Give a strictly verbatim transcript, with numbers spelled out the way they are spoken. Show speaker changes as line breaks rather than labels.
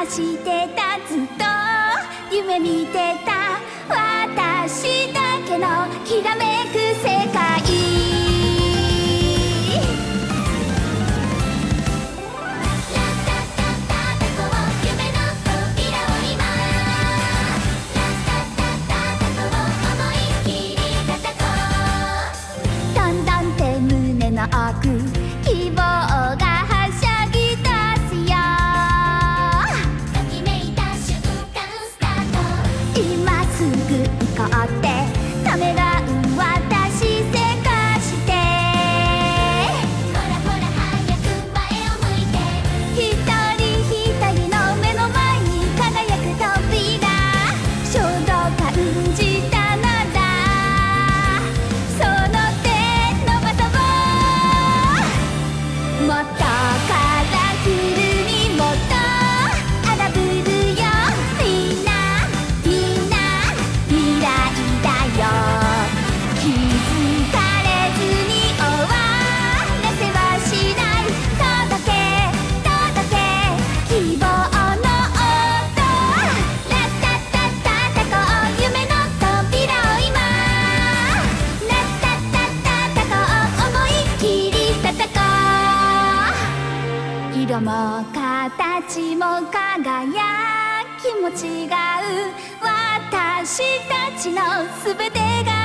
してたずっと夢見てた私だけのきらめく世界。奥希望がはしゃぎ出すよ。ときめいた瞬間スタート。今すぐ行こうってためらう私せかして。ほらほら早く前を向いて。一人一人の目の前に輝く扉。衝動感じたのだ。そのもっとカラフルにもっと荒ぶるよ。みんなみんな未来だよ。気づかれずに終わらせはしない。届け届け希望の音。ラッタッタッタッタこう夢の扉を今。ラッタッタッタッタこう思いっきり叩こう。色も形も輝きも違う私たちのすべてが